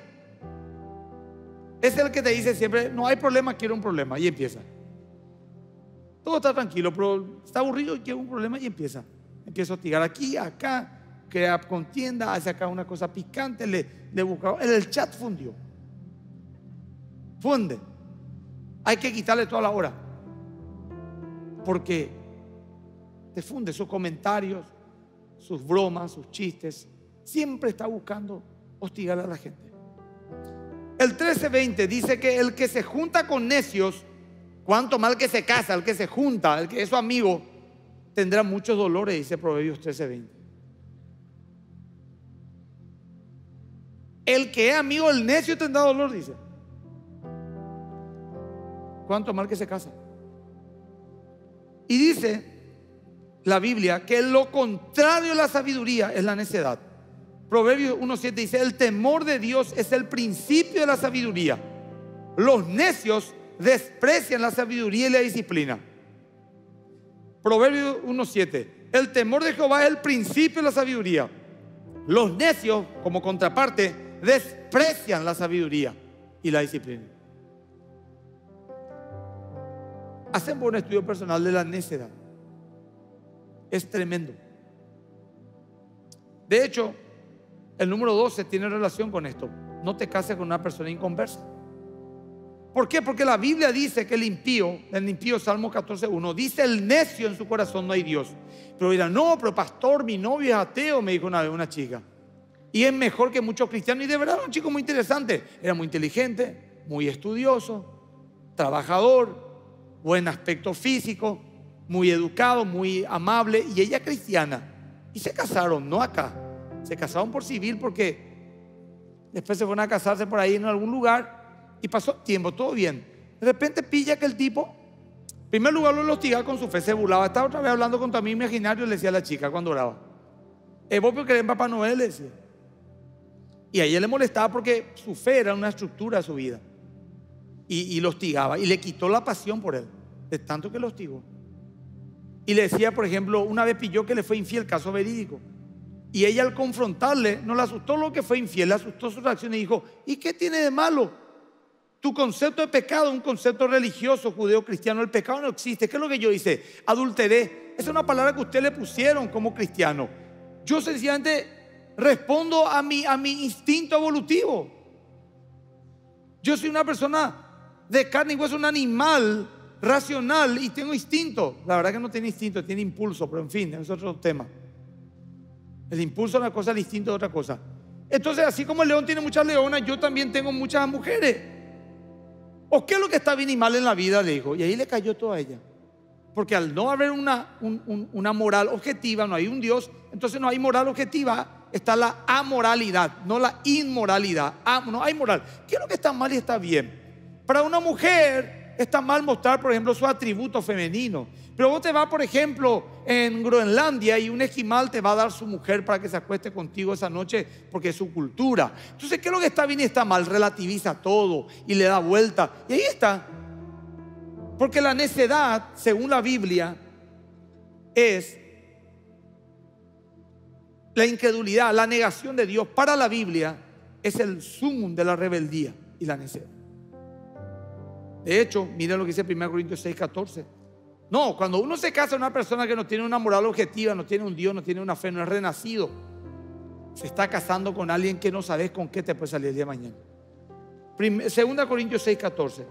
Es el que te dice siempre: no hay problema, quiero un problema. Y empieza. Todo está tranquilo, pero está aburrido y quiere un problema y empieza. Empieza a hostigar aquí, acá, crea contienda, hace acá una cosa picante, le, le busca. El chat fundió. Funde. Hay que quitarle toda la hora. Porque te funde sus comentarios, sus bromas, sus chistes. Siempre está buscando hostigar a la gente. El trece veinte dice que el que se junta con necios, cuanto mal que se casa, el que se junta, el que es su amigo, tendrá muchos dolores, dice Proverbios trece veinte. El que es amigo del necio tendrá dolor, dice. Cuanto mal que se casa. Y dice la Biblia que lo contrario a la sabiduría es la necedad. Proverbios uno siete dice: el temor de Dios es el principio de la sabiduría. Los necios desprecian la sabiduría y la disciplina. Proverbios uno siete: el temor de Jehová es el principio de la sabiduría. Los necios, como contraparte, desprecian la sabiduría y la disciplina. Hacemos un estudio personal de la necedad. Es tremendo. De hecho, el número doce tiene relación con esto: no te cases con una persona inconversa. ¿Por qué? Porque la Biblia dice que el impío, el impío, Salmo catorce uno, dice: el necio en su corazón no hay Dios. Pero dirán: no, pero pastor, mi novio es ateo, me dijo una vez una chica. Y es mejor que muchos cristianos. Y de verdad era un chico muy interesante. Era muy inteligente, muy estudioso, trabajador, buen aspecto físico, muy educado, muy amable. Y ella cristiana. Y se casaron, no acá. Se casaron por civil porque después se fueron a casarse por ahí en algún lugar. Y pasó tiempo, todo bien. De repente pilla que el tipo, en primer lugar, lo hostigaba con su fe, se burlaba. Estaba otra vez hablando con tu amigo imaginario, le decía a la chica cuando oraba: ¿es vos porque crees en Papá Noel? Le decía. Y a ella le molestaba porque su fe era una estructura de su vida. Y, y lo hostigaba. Y le quitó la pasión por él, de tanto que lo hostigó. Y le decía, por ejemplo, una vez pilló que le fue infiel, caso verídico. Y ella, al confrontarle, no le asustó lo que fue infiel, le asustó su reacción y dijo: ¿y qué tiene de malo? Tu concepto de pecado es un concepto religioso, judeo-cristiano. El pecado no existe. ¿Qué es lo que yo hice? Adulteré. Esa es una palabra que ustedes le pusieron como cristiano. Yo sencillamente respondo a mi, a mi instinto evolutivo. Yo soy una persona de carne y hueso, un animal racional, y tengo instinto. La verdad que no tiene instinto, tiene impulso, pero en fin, es otro tema. El impulso es una cosa, el instinto es otra cosa. Entonces, así como el león tiene muchas leonas, yo también tengo muchas mujeres. ¿O qué es lo que está bien y mal en la vida? Le dijo. Y ahí le cayó todo a ella. Porque al no haber una, un, un, una moral objetiva, no hay un Dios, entonces no hay moral objetiva, está la amoralidad, no la inmoralidad. Ah, no hay moral. ¿Qué es lo que está mal y está bien? Para una mujer está mal mostrar, por ejemplo, su atributo femenino. Pero vos te vas, por ejemplo, en Groenlandia y un esquimal te va a dar su mujer para que se acueste contigo esa noche porque es su cultura. Entonces, ¿qué es lo que está bien y está mal? Relativiza todo y le da vuelta. Y ahí está. Porque la necedad, según la Biblia, es la incredulidad, la negación de Dios. Para la Biblia es el sumum de la rebeldía y la necedad. De hecho, miren lo que dice primero Corintios seis catorce. No, cuando uno se casa con una persona que no tiene una moral objetiva, no tiene un Dios, no tiene una fe, no es renacido, se está casando con alguien que no sabes con qué te puede salir el día de mañana. Segunda Corintios seis catorce.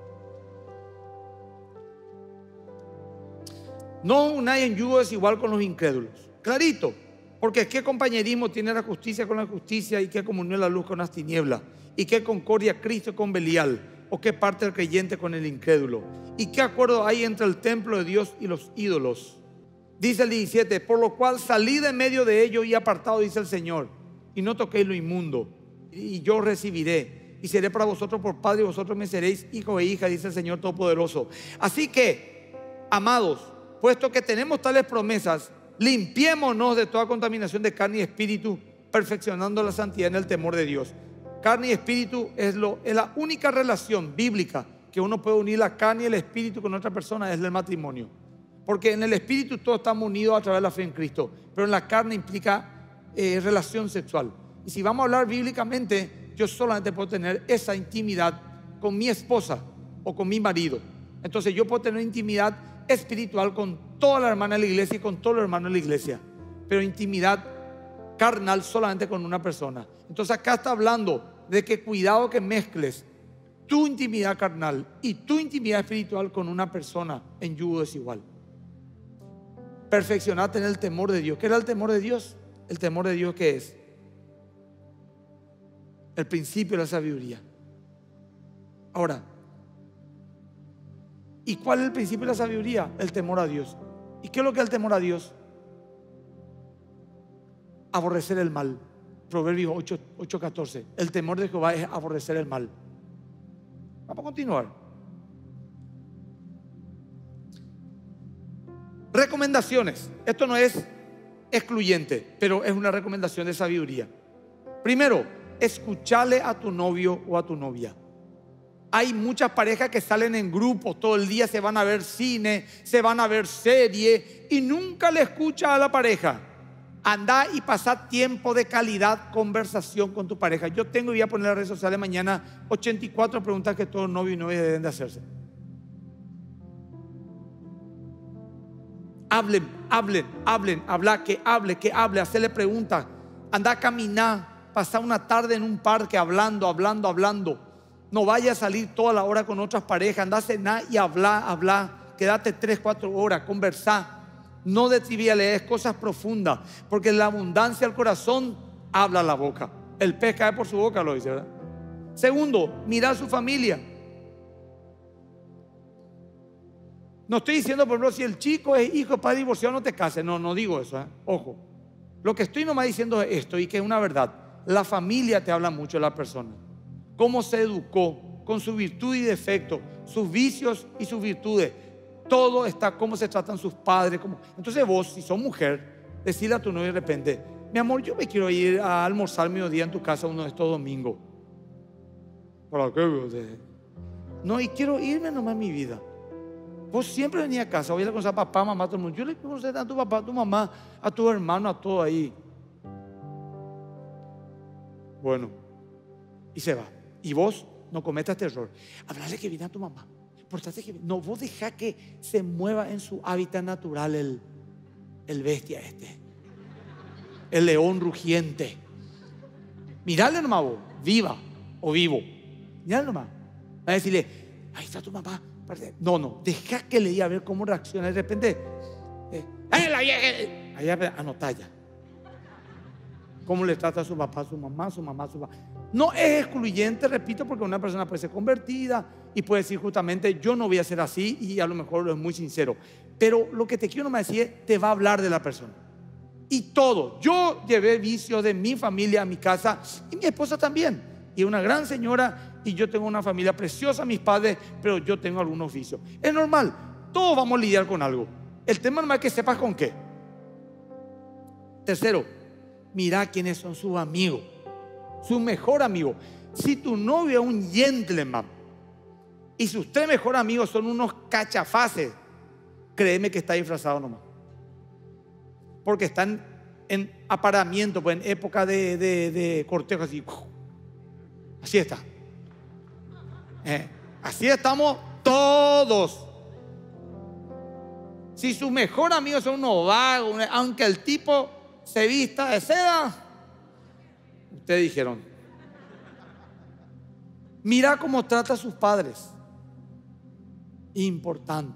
No unáis en yugo desigual con los incrédulos. Clarito, porque qué compañerismo tiene la justicia con la justicia, y qué comunión la luz con las tinieblas, y qué concordia Cristo con Belial, o qué parte del creyente con el incrédulo, y qué acuerdo hay entre el templo de Dios y los ídolos. Dice el diecisiete: por lo cual salí de medio de ellos y apartado, dice el Señor, y no toquéis lo inmundo, y yo recibiré, y seré para vosotros por padre, y vosotros me seréis hijo e hija, dice el Señor Todopoderoso. Así que, amados, puesto que tenemos tales promesas, limpiémonos de toda contaminación de carne y espíritu, perfeccionando la santidad en el temor de Dios. Carne y espíritu es, lo, es la única relación bíblica que uno puede unir la carne y el espíritu con otra persona, es el matrimonio. Porque en el espíritu todos estamos unidos a través de la fe en Cristo, pero en la carne implica eh, relación sexual. Y si vamos a hablar bíblicamente, yo solamente puedo tener esa intimidad con mi esposa o con mi marido. Entonces yo puedo tener intimidad espiritual con toda la hermana de la iglesia y con todos los hermanos de la iglesia, pero intimidad carnal solamente con una persona. Entonces acá está hablando de que cuidado que mezcles tu intimidad carnal y tu intimidad espiritual con una persona en yugo desigual. Perfeccionate en el temor de Dios. ¿Qué era el temor de Dios? El temor de Dios, ¿qué es? El principio de la sabiduría. Ahora, ¿y cuál es el principio de la sabiduría? El temor a Dios. ¿Y qué es lo que es el temor a Dios? Aborrecer el mal. Proverbios ocho catorce. El temor de Jehová es aborrecer el mal. Vamos a continuar. Recomendaciones. Esto no es excluyente, pero es una recomendación de sabiduría. Primero, escucharle a tu novio o a tu novia. Hay muchas parejas que salen en grupos, todo el día se van a ver cine, se van a ver serie y nunca le escucha a la pareja. Anda y pasa tiempo de calidad, conversación con tu pareja. Yo tengo, y voy a poner en las redes sociales mañana, ochenta y cuatro preguntas que todo novio y novia deben de hacerse. Hablen, hablen, hablen, habla, que hable, que hable, hacerle preguntas. Anda a caminar, pasar una tarde en un parque hablando, hablando, hablando. No vaya a salir toda la hora con otras parejas. Anda a cenar y hablar, hablar. Quédate tres, cuatro horas, conversar. No de trivialidades, cosas profundas. Porque en la abundancia del corazón habla la boca. El pez cae por su boca, lo dice, ¿verdad? Segundo, mira a su familia. No estoy diciendo, por ejemplo, si el chico es hijo de padre divorciado, no te cases. No, no digo eso, ¿eh? Ojo. Lo que estoy nomás diciendo es esto, y que es una verdad. La familia te habla mucho de la persona. Cómo se educó, con su virtud y defecto, sus vicios y sus virtudes. Todo está, cómo se tratan sus padres. Cómo... Entonces vos, si sos mujer, decirle a tu novio de repente: mi amor, yo me quiero ir a almorzar mediodía en tu casa uno de estos domingos. ¿Para qué? No, y quiero irme nomás en mi vida. Vos siempre venís a casa, voy a conocer a papá, mamá, todo el mundo. Yo le conocí a tu papá, a tu mamá, a tu hermano, a todo ahí. Bueno, y se va. Y vos no cometas este error. Hablale que viene a tu mamá. Importante que no, vos dejá que se mueva en su hábitat natural el, el bestia este, el león rugiente. Mirale nomás vos, viva o vivo. Mirale nomás. Va a decirle: ahí está tu mamá. No, no, deja que le diga a ver cómo reacciona. De repente, eh, ¡ay, la vieja! Allá anotá ya. ¿Cómo le trata a su papá, a su mamá, a su mamá, a su papá? No es excluyente, repito, porque una persona puede ser convertida y puede decir justamente: yo no voy a ser así, y a lo mejor es muy sincero. Pero lo que te quiero nomás decir es: te va a hablar de la persona. Y todo. Yo llevé vicios de mi familia a mi casa, y mi esposa también. Y una gran señora, y yo tengo una familia preciosa, mis padres, pero yo tengo algunos vicios. Es normal, todos vamos a lidiar con algo. El tema nomás es que sepas con qué. Tercero, mira quiénes son sus amigos, su mejor amigo. Si tu novio es un gentleman y sus tres mejores amigos son unos cachafaces, créeme que está disfrazado nomás, porque están en aparamiento, pues en época de, de, de cortejo, así. Así está. Eh, así estamos todos. Si sus mejores amigos son unos vagos, aunque el tipo se vista de seda, ustedes dijeron: mira cómo trata a sus padres. Importante.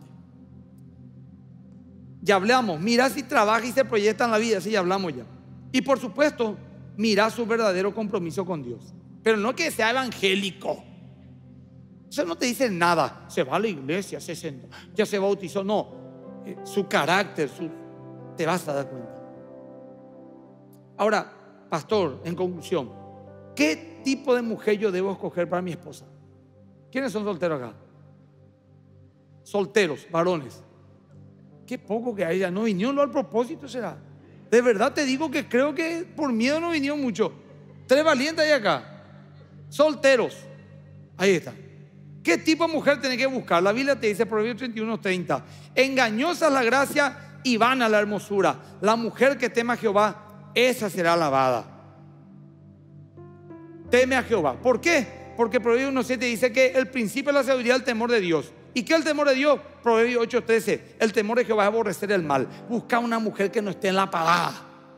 Ya hablamos. Mira si trabaja y se proyecta en la vida. Sí, ya hablamos ya. Y por supuesto, mira su verdadero compromiso con Dios. Pero no que sea evangélico. Eso no te dice nada. Se va a la iglesia, se sentó, ya se bautizó. No, eh, su carácter, su, te vas a dar cuenta. Ahora, pastor, en conclusión, ¿qué tipo de mujer yo debo escoger para mi esposa? ¿Quiénes son solteros acá? Solteros, varones. Qué poco que hay, ya no vinieron al propósito, será. De verdad te digo que creo que por miedo no vinieron mucho. Tres valientes hay acá. Solteros. Ahí está. ¿Qué tipo de mujer tenés que buscar? La Biblia te dice, Proverbios treinta y uno, treinta. Engañosa es la gracia y vana la hermosura. La mujer que teme a Jehová, esa será alabada. Teme a Jehová. ¿Por qué? Porque Proverbios uno siete dice que el principio de la sabiduría es el temor de Dios. ¿Y qué es el temor de Dios? Proverbios ocho trece. El temor de Jehová es aborrecer el mal. Busca una mujer que no esté en la parada.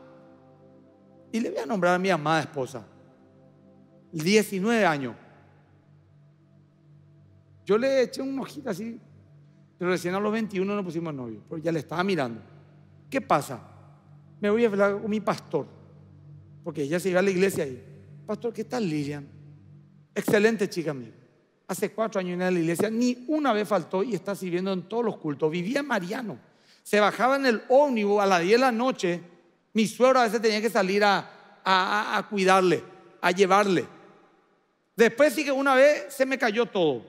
Y le voy a nombrar a mi amada esposa. diecinueve años. Yo le eché un ojito así, pero recién a los veintiuno nos pusimos novios, porque ya le estaba mirando. ¿Qué pasa? Me voy a hablar con mi pastor, porque ella se iba a la iglesia ahí. Pastor, ¿qué tal Lilian? Excelente chica mía. Hace cuatro años en la iglesia, ni una vez faltó y está sirviendo en todos los cultos. Vivía en Mariano. Se bajaba en el ómnibus a las diez de la noche. Mi suegro a veces tenía que salir a, a, a cuidarle, a llevarle. Después sí que una vez se me cayó todo.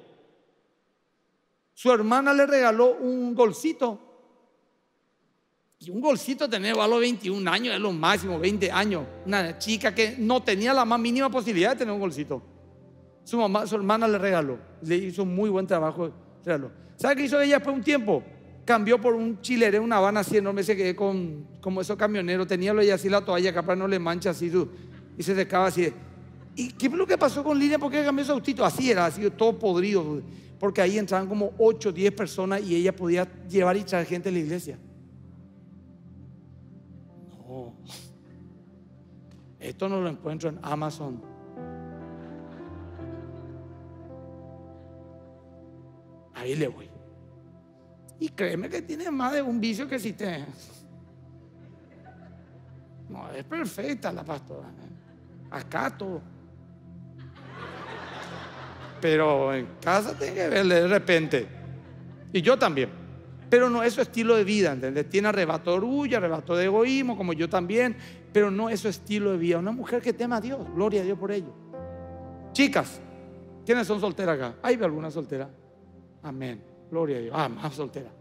Su hermana le regaló un golcito. Y un golcito tener a los veintiún años, es lo máximo, veinte años. Una chica que no tenía la más mínima posibilidad de tener un golcito. Su mamá, su hermana le regaló. Le hizo muy buen trabajo. Regaló. ¿Sabe qué hizo ella después de un tiempo? Cambió por un chilere, una Habana así enorme, se quedó con como esos camioneros. Tenía ella así la toalla, capaz no le mancha así su, y se secaba así. ¿Y qué fue lo que pasó con Lilia? ¿Por qué cambió ese autito? Así era, así todo podrido. Porque ahí entraban como ocho, diez personas y ella podía llevar y traer gente a la iglesia. No. Esto no lo encuentro en Amazon. Ahí le voy. Y créeme que tiene más de un vicio que si te... No, es perfecta la pastora. Acá todo. Pero en casa tiene que verle de repente. Y yo también. Pero no es su estilo de vida, ¿entendés? Tiene arrebato de orgullo, arrebato de egoísmo, como yo también. Pero no es su estilo de vida. Una mujer que tema a Dios. Gloria a Dios por ello. Chicas, ¿quiénes son solteras acá? ¿Hay alguna soltera? Amén. Gloria a Dios. Ah, más soltera.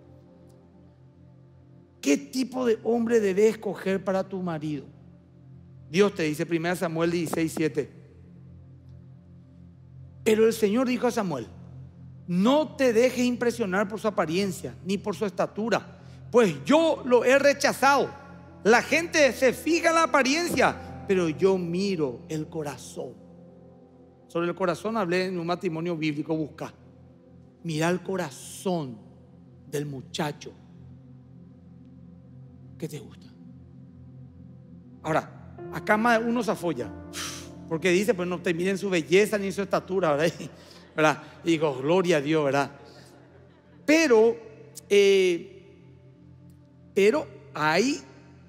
¿Qué tipo de hombre debes escoger para tu marido? Dios te dice, primero Samuel dieciséis, siete. Pero el Señor dijo a Samuel: no te dejes impresionar por su apariencia ni por su estatura, pues yo lo he rechazado. La gente se fija en la apariencia, pero yo miro el corazón. Sobre el corazón hablé en un matrimonio bíblico. Busca, mira el corazón del muchacho que te gusta. Ahora, acá más de uno se afolla, porque dice, pues no te miren su belleza ni su estatura, ¿verdad? ¿verdad? Y digo, gloria a Dios, ¿verdad? Pero, eh, pero hay,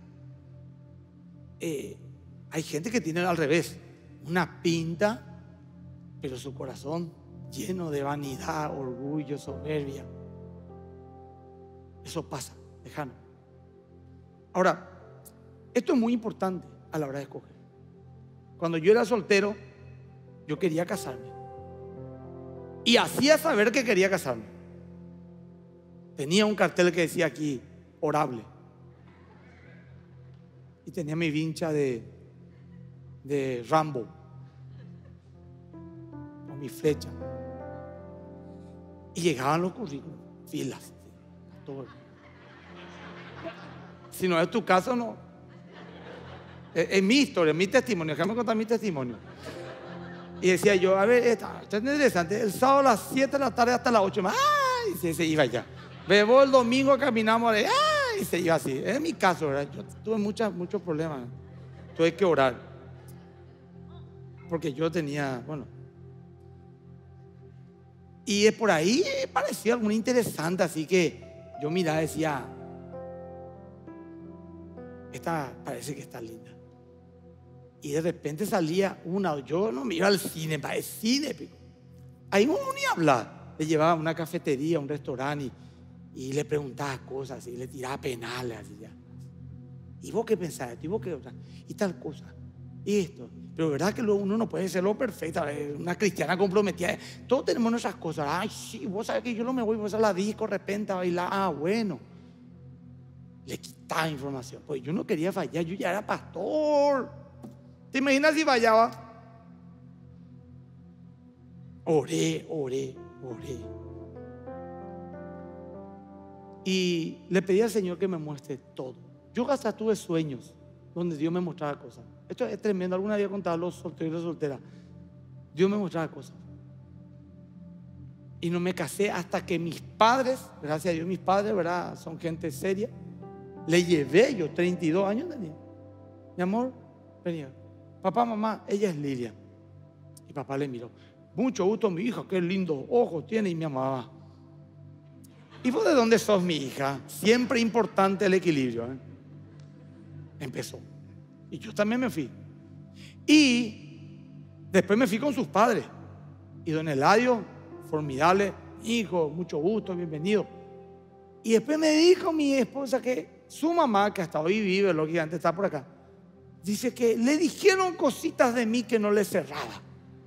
eh, hay gente que tiene al revés, una pinta, pero su corazón lleno de vanidad, orgullo, soberbia. Eso pasa, lejano. Ahora, esto es muy importante a la hora de escoger. Cuando yo era soltero, yo quería casarme. Y hacía saber que quería casarme. Tenía un cartel que decía aquí, orable. Y tenía mi vincha de, de Rambo. Con mi flecha. Y llegaban los currículos, filas. Todo. Si no es tu caso, no. Es, es mi historia, es mi testimonio. Déjame contar mi testimonio. Y decía yo, a ver, esta, esto es interesante. El sábado a las siete de la tarde hasta las ocho. ¡Ay! Y se, se iba ya. Bebo el domingo, caminamos. ¡Ay! Y se iba así. Es mi caso, ¿verdad? Yo tuve muchas, muchos problemas. Tuve que orar. Porque yo tenía, bueno. Y es por ahí parecía algo interesante. Así que yo miraba y decía, esta parece que está linda. Y de repente salía una, yo no me iba al cine, para el cine. Ahí uno ni hablaba. Le llevaba a una cafetería, a un restaurante y, y le preguntaba cosas y le tiraba penales. Así ya. ¿Y vos qué pensás? ¿Y vos qué otra? Y tal cosa. Y esto. Pero verdad que uno no puede ser lo perfecta, una cristiana comprometida. Todos tenemos nuestras cosas. Ay, sí, vos sabés que yo no me voy a la disco de repente a bailar. Ah, bueno. Le quitaba información. Pues yo no quería fallar, yo ya era pastor. ¿Te imaginas si fallaba? Oré, oré, oré. Y le pedí al Señor que me muestre todo. Yo hasta tuve sueños donde Dios me mostraba cosas. Esto es tremendo. Alguna vez contaba a los solteros y las solteras. Dios me mostraba cosas. Y no me casé hasta que mis padres, gracias a Dios, mis padres, ¿verdad? Son gente seria. Le llevé, yo treinta y dos años tenía. Mi amor, venía. Papá, mamá, ella es Lilia. Y papá le miró. Mucho gusto, mi hija, qué lindo ojos tiene. Y mi mamá. ¿Y vos de dónde sos, mi hija? Siempre importante el equilibrio, ¿eh? Empezó. Y yo también me fui. Y después me fui con sus padres. Y don Eladio, formidable, hijo, mucho gusto, bienvenido. Y después me dijo mi esposa que su mamá, que hasta hoy vive, lógicamente está por acá, dice que le dijeron cositas de mí que no le cerraba.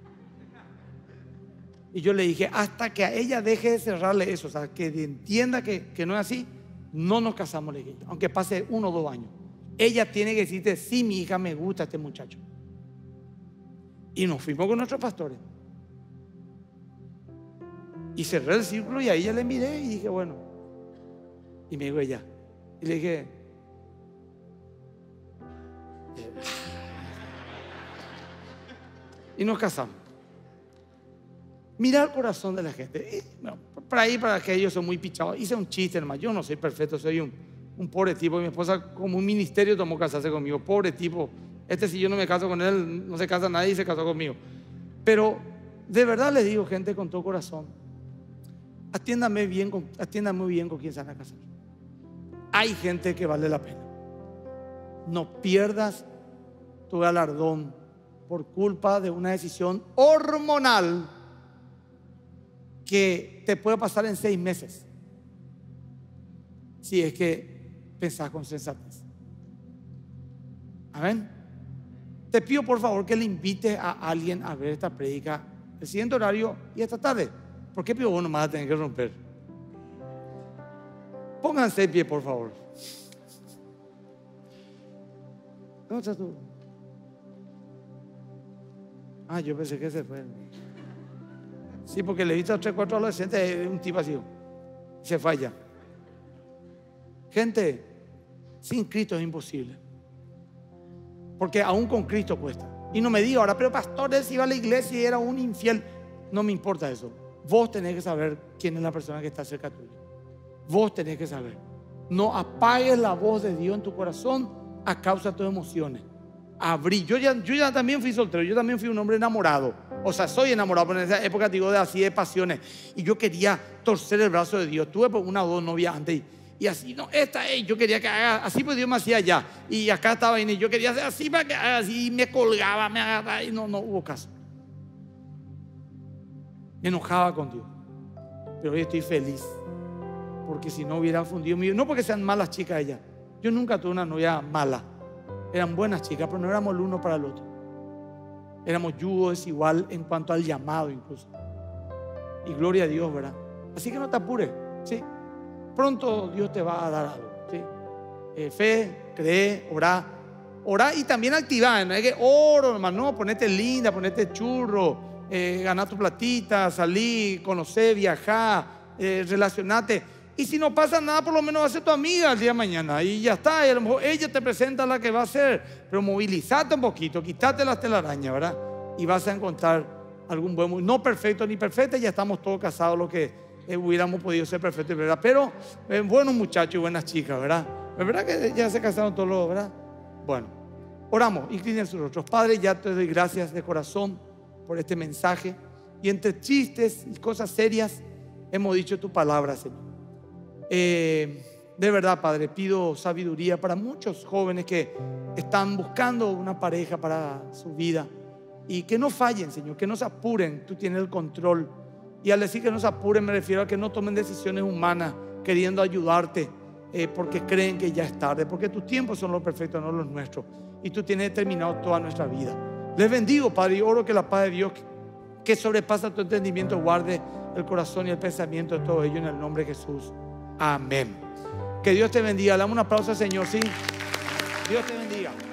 Y yo le dije, hasta que a ella deje de cerrarle eso, o sea, que entienda que, que no es así, no nos casamos, le dije, aunque pase uno o dos años. Ella tiene que decirte, sí, mi hija, me gusta este muchacho. Y nos fuimos con nuestros pastores. Y cerré el círculo y ahí ya le miré y dije, bueno. Y me dijo ella. Y le dije, y nos casamos. Mira el corazón de la gente. Y, bueno, para ahí, para que ellos son muy pichados. Hice un chiste, hermano. Yo no soy perfecto, soy un, un pobre tipo. Y mi esposa, como un ministerio, tomó casarse conmigo. Pobre tipo. Este, si yo no me caso con él, no se casa nadie y se casó conmigo. Pero de verdad les digo, gente, con todo corazón, atiéndame bien, con, atiéndame muy bien con quien se van a casar. Hay gente que vale la pena. No pierdas tu galardón por culpa de una decisión hormonal que te puede pasar en seis meses si es que pensás con sensatez. Amén. Te pido por favor que le invites a alguien a ver esta prédica el siguiente horario y esta tarde. ¿Por qué pido vos nomás a tener que romper? Pónganse de pie, por favor. ¿Dónde estás tú? Ah, yo pensé que se fue. Sí, porque le he visto a tres, cuatro adolescentes, un tipo así. Se falla. Gente, sin Cristo es imposible. Porque aún con Cristo cuesta. Y no me diga ahora, pero pastor, él se iba a la iglesia y era un infiel. No me importa eso. Vos tenés que saber quién es la persona que está cerca tuyo. Vos tenés que saber. No apagues la voz de Dios en tu corazón a causa de tus emociones. Abrí. Yo ya, yo ya también fui soltero. Yo también fui un hombre enamorado. O sea, soy enamorado. Pero en esa época digo de así de pasiones. Y yo quería torcer el brazo de Dios. Tuve una o dos novias antes. Y, y así, no, esta es. Yo quería que haga así, pues Dios me hacía allá. Y acá estaba y yo quería hacer así para que haga así. Y me colgaba, me agarraba. Y no, no hubo caso. Me enojaba con Dios. Pero hoy estoy feliz. Porque si no hubiera fundido mi vida. No porque sean malas chicas ellas. Yo nunca tuve una novia mala. Eran buenas chicas, pero no éramos el uno para el otro. Éramos yugo desigual en cuanto al llamado incluso. Y gloria a Dios, ¿verdad? Así que no te apures, ¿sí? Pronto Dios te va a dar algo, ¿sí? Eh, fe, cree, orá. Orá y también activar. No es que oro, hermano, no, ponete linda, ponete churro, eh, ganar tu platita, salir, conocer, viajar, eh, relacionarte. Y si no pasa nada, por lo menos va a ser tu amiga el día de mañana. Y ya está, y a lo mejor ella te presenta la que va a ser. Pero movilizate un poquito, quítate las telarañas, ¿verdad? Y vas a encontrar algún buen, no perfecto ni perfecta. Ya estamos todos casados, lo que eh, hubiéramos podido ser perfectos, ¿verdad? Pero eh, buenos muchachos y buenas chicas, ¿verdad? ¿Es verdad que ya se casaron todos los, ¿verdad? Bueno, oramos, inclinen sus rostros. Padre, ya te doy gracias de corazón por este mensaje. Y entre chistes y cosas serias hemos dicho tu palabra, Señor. Eh, de verdad, Padre, pido sabiduría para muchos jóvenes que están buscando una pareja para su vida. Y que no fallen, Señor, que no se apuren. Tú tienes el control. Y al decir que no se apuren me refiero a que no tomen decisiones humanas queriendo ayudarte eh, porque creen que ya es tarde, porque tus tiempos son los perfectos, no los nuestros, y tú tienes determinado toda nuestra vida. Les bendigo, Padre, y oro que la paz de Dios, que sobrepasa tu entendimiento, guarde el corazón y el pensamiento de todo ello en el nombre de Jesús. Amén. Que Dios te bendiga. Dame un aplauso al Señor, ¿sí? Dios te bendiga.